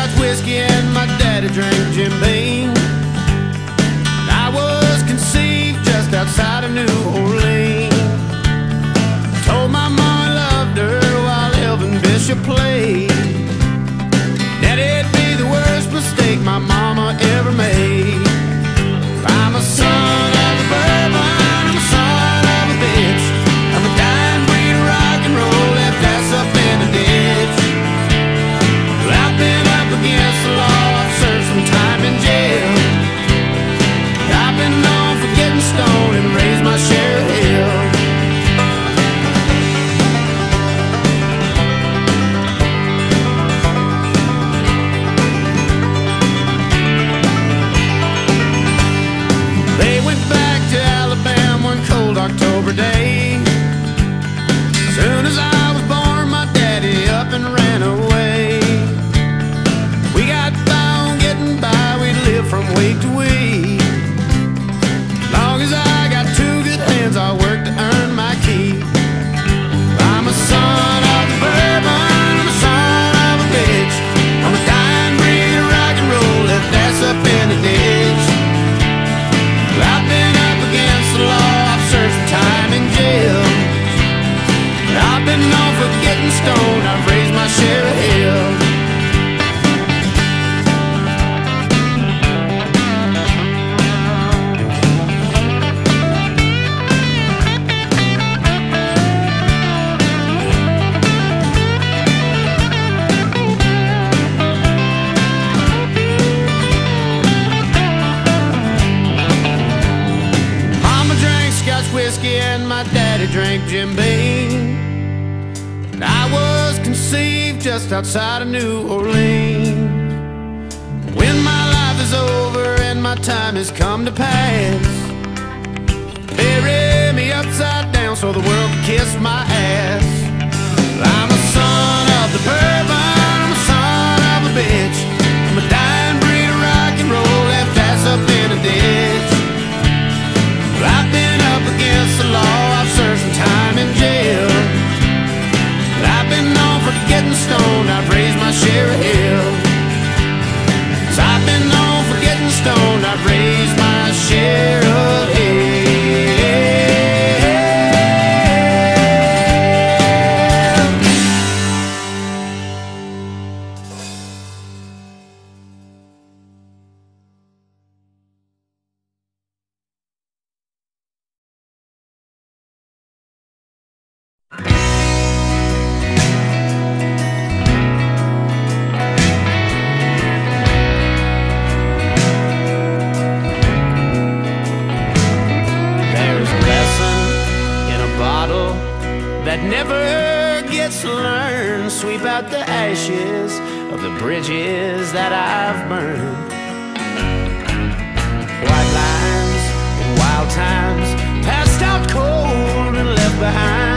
Scotch whiskey and my daddy drank Jim Beam. I was conceived just outside of New Orleans. Told my mom I loved her while Elvin Bishop played. That it'd be the worst mistake my mama ever made. I'm a son of a bourbon, I'm a son of a bitch. I'm a dying breed of rock and roll, left ass up in a ditch. Well, I've been up against the law, I've served some time in jail. I've been known for getting stoned and raised my share of hell. They went back to Alabama one cold October day. Soon as I was born, my daddy up and ran away. We got by on getting by, we'd live from week to week. Long as I got two good hands, I'll work to earn my keep. I'm a son of a bourbon, I'm a son of a bitch. I'm a dying breed of rock and roll, left ass up in a ditch. Well, I've been up against the law, I've served some time in jail. I've been known for getting stoned, I've raised my share of hell. Mama drank Scotch whiskey and my daddy drank Jim Beam. And I was conceived just outside of New Orleans. When my life is over and my time has come to pass, bury me upside down so the world can kiss my ass. I'm a son of the bourbon, I'm a son of a bitch. I'm a dying breed of rock and roll, left ass up in a ditch. Well, I've been up against the law, I've served some time in jail. I've been known for getting stoned, I've raised my share of hell. So I've been known for getting stoned, I've raised my share of hell. That never gets learned. Sweep out the ashes of the bridges that I've burned. White lines and wild times, passed out cold and left behind.